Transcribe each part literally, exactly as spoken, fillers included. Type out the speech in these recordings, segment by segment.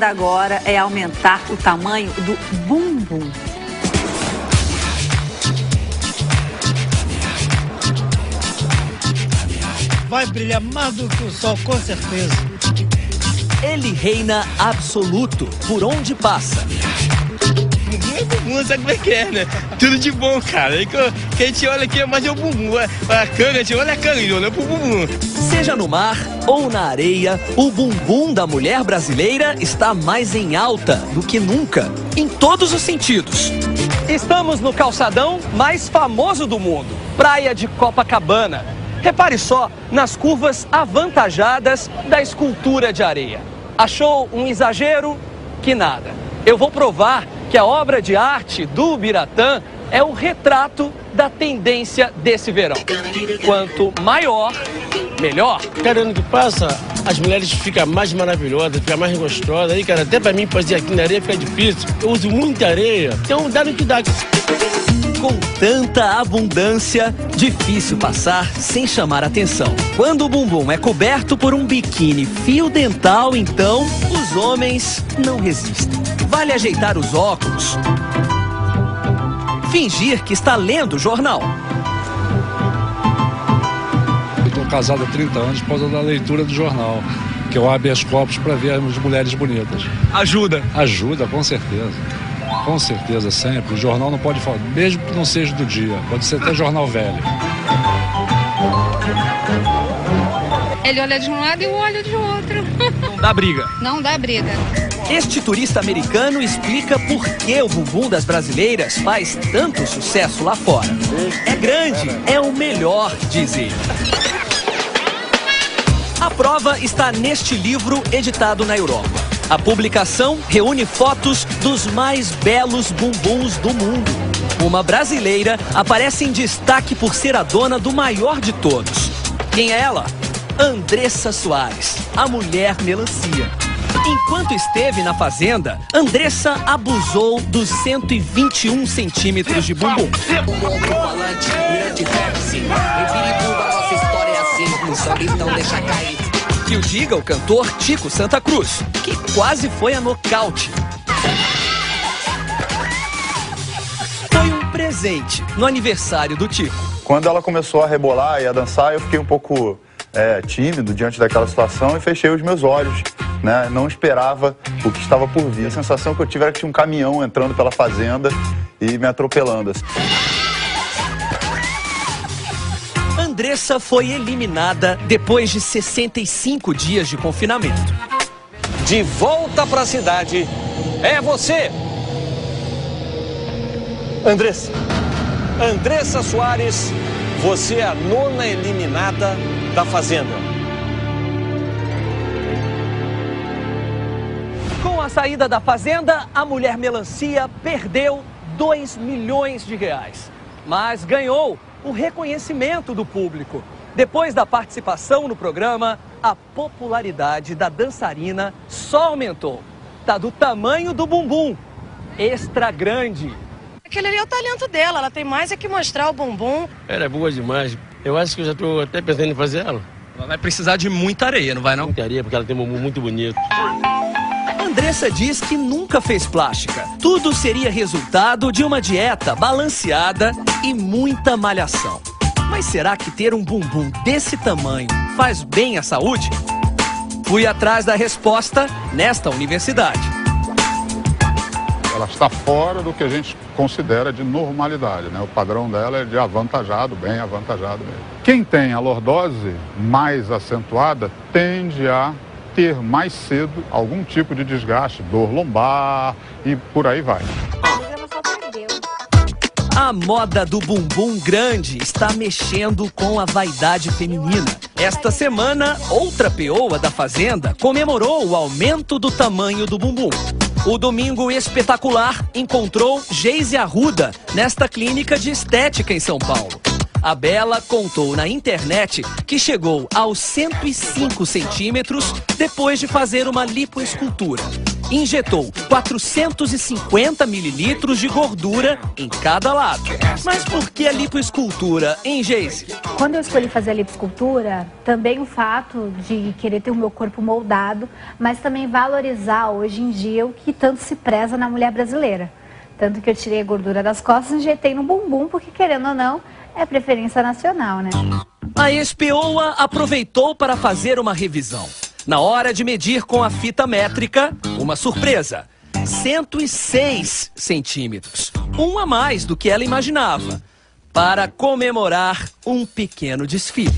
Agora é aumentar o tamanho do bumbum. Vai brilhar mais do que o sol, com certeza. Ele reina absoluto por onde passa. Bumbum é bumbum, sabe como é que é, né? Tudo de bom, cara. Aí que a gente olha aqui é mais é o bumbum. A canga, a gente olha a canga, a gente olha pro bumbum. Seja no mar ou na areia, o bumbum da mulher brasileira está mais em alta do que nunca, em todos os sentidos. Estamos no calçadão mais famoso do mundo, Praia de Copacabana. Repare só nas curvas avantajadas da escultura de areia. Achou um exagero? Que nada. Eu vou provar que a obra de arte do Biratã é o retrato da tendência desse verão. Quanto maior, melhor. Cada ano que passa, as mulheres ficam mais maravilhosas, ficam mais gostosas. Aí, cara, até pra mim fazer aqui na areia fica difícil. Eu uso muita areia, então dá no que dá. Com tanta abundância, difícil passar sem chamar atenção. Quando o bumbum é coberto por um biquíni fio dental, então os homens não resistem. Vale ajeitar os óculos, fingir que está lendo o jornal. Eu estou casado há trinta anos por causa da leitura do jornal, que eu habeas corpus para ver as mulheres bonitas. Ajuda? Ajuda, com certeza. Com certeza, sempre. O jornal não pode falar, mesmo que não seja do dia. Pode ser até jornal velho. Ele olha de um lado e eu olho de outro. Não dá briga? Não dá briga. Este turista americano explica por que o bumbum das brasileiras faz tanto sucesso lá fora. É grande, é o melhor, diz ele. A prova está neste livro editado na Europa. A publicação reúne fotos dos mais belos bumbuns do mundo. Uma brasileira aparece em destaque por ser a dona do maior de todos. Quem é ela? Andressa Soares, a mulher melancia. Enquanto esteve na fazenda, Andressa abusou dos cento e vinte e um centímetros de bumbum. Que o diga o cantor Tico Santa Cruz, que quase foi a nocaute. Foi um presente no aniversário do Tico. Quando ela começou a rebolar e a dançar, eu fiquei um pouco é, tímido diante daquela situação e fechei os meus olhos, né? Não esperava o que estava por vir. A sensação que eu tive era que tinha um caminhão entrando pela fazenda e me atropelando. Andressa foi eliminada depois de sessenta e cinco dias de confinamento. De volta para a cidade, é você! Andressa. Andressa Soares, você é a nona eliminada da Fazenda. Com a saída da Fazenda, a mulher melancia perdeu dois milhões de reais. Mas ganhou o reconhecimento do público. Depois da participação no programa, a popularidade da dançarina só aumentou. Tá do tamanho do bumbum, extra grande. Aquele ali é o talento dela, ela tem mais é que mostrar o bumbum. Ela é boa demais. Eu acho que eu já estou até pensando em fazer ela. Ela vai precisar de muita areia, não vai não? Muita areia, porque ela tem um bumbum muito bonito. Andressa diz que nunca fez plástica. Tudo seria resultado de uma dieta balanceada e muita malhação. Mas será que ter um bumbum desse tamanho faz bem à saúde? Fui atrás da resposta nesta universidade. Ela está fora do que a gente considera de normalidade, né? O padrão dela é de avantajado, bem avantajado mesmo. Quem tem a lordose mais acentuada tende a ter mais cedo algum tipo de desgaste, dor lombar e por aí vai. A moda do bumbum grande está mexendo com a vaidade feminina. Esta semana, outra peoa da Fazenda comemorou o aumento do tamanho do bumbum. O Domingo Espetacular encontrou Geise Arruda nesta clínica de estética em São Paulo. A Bela contou na internet que chegou aos cento e cinco centímetros depois de fazer uma lipoescultura. Injetou quatrocentos e cinquenta mililitros de gordura em cada lado. Mas por que a lipoescultura, hein, Geise? Quando eu escolhi fazer a lipoescultura, também o fato de querer ter o meu corpo moldado, mas também valorizar hoje em dia o que tanto se preza na mulher brasileira. Tanto que eu tirei a gordura das costas e injetei no bumbum, porque querendo ou não, é preferência nacional, né? A ex-peoa aproveitou para fazer uma revisão. Na hora de medir com a fita métrica, uma surpresa. cento e seis centímetros. Um a mais do que ela imaginava. Para comemorar um pequeno desfile.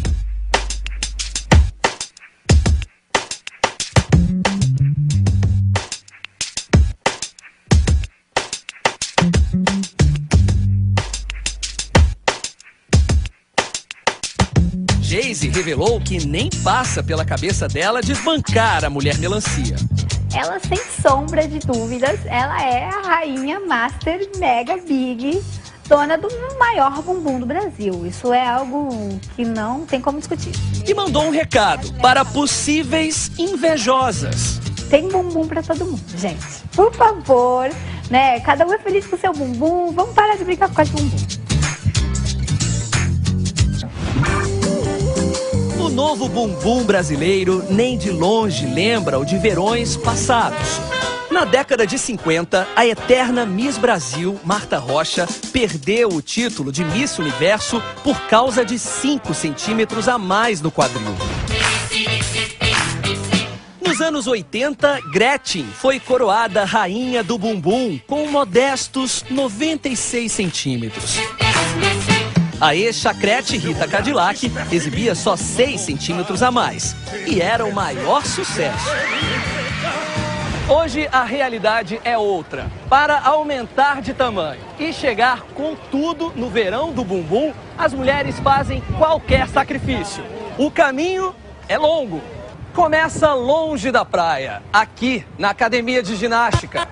Geise revelou que nem passa pela cabeça dela desbancar a mulher melancia. Ela, sem sombra de dúvidas, ela é a rainha master mega big, dona do maior bumbum do Brasil. Isso é algo que não tem como discutir. E mandou um recado para possíveis invejosas. Tem bumbum pra todo mundo, gente. Por favor, né? Cada um é feliz com o seu bumbum. Vamos parar de brincar com o bumbum. O novo bumbum brasileiro nem de longe lembra o de verões passados. Na década de cinquenta, a eterna Miss Brasil, Marta Rocha, perdeu o título de Miss Universo por causa de cinco centímetros a mais no quadril. Nos anos oitenta, Gretchen foi coroada rainha do bumbum com modestos noventa e seis centímetros. A ex-chacrete Rita Cadillac exibia só seis centímetros a mais e era o maior sucesso. Hoje a realidade é outra. Para aumentar de tamanho e chegar com tudo no verão do bumbum, as mulheres fazem qualquer sacrifício. O caminho é longo. Começa longe da praia, aqui na academia de ginástica.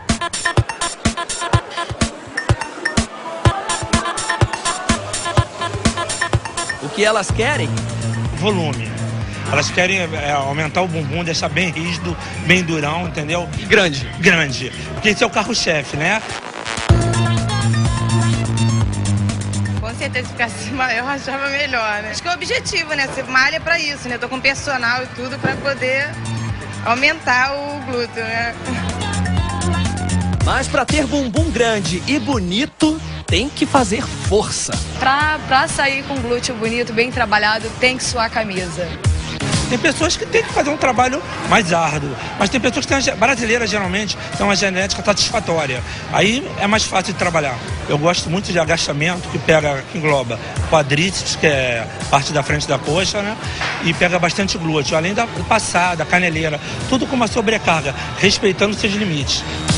O que elas querem? Volume. Elas querem é, aumentar o bumbum, deixar bem rígido, bem durão, entendeu? E grande. Grande. Porque esse é o carro-chefe, né? Com certeza, se ficasse maior, eu achava melhor, né? Acho que é o objetivo, né? Você malha pra isso, né? Tô com personal e tudo pra poder aumentar o glúteo, né? Mas pra ter bumbum grande e bonito, tem que fazer força. Pra, pra sair com glúteo bonito, bem trabalhado, tem que suar a camisa. Tem pessoas que têm que fazer um trabalho mais árduo, mas tem pessoas que têm, brasileiras geralmente têm uma genética satisfatória. Aí é mais fácil de trabalhar. Eu gosto muito de agachamento, que pega, que engloba quadríceps, que é parte da frente da coxa, né? E pega bastante glúteo, além da passada, caneleira, tudo com uma sobrecarga, respeitando seus limites.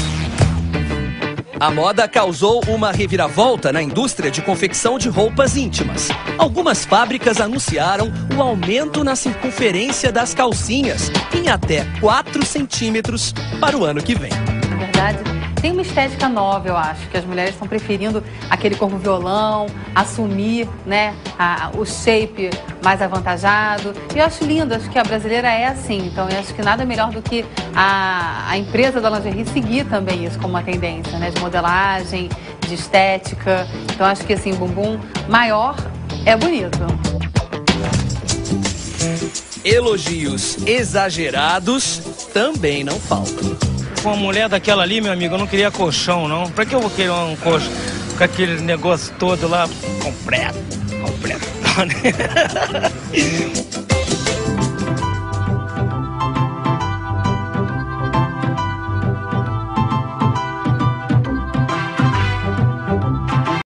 A moda causou uma reviravolta na indústria de confecção de roupas íntimas. Algumas fábricas anunciaram o aumento na circunferência das calcinhas em até quatro centímetros para o ano que vem. Na verdade, tem uma estética nova, eu acho, que as mulheres estão preferindo aquele corpo violão, assumir, né, a, o shape mais avantajado. E eu acho lindo, acho que a brasileira é assim. Então, eu acho que nada melhor do que a, a empresa da lingerie seguir também isso como uma tendência, né, de modelagem, de estética. Então, acho que assim, bumbum maior é bonito. Elogios exagerados também não faltam. Com uma mulher daquela ali, meu amigo, eu não queria colchão, não. Pra que eu vou querer um colchão com aquele negócio todo lá completo, completo?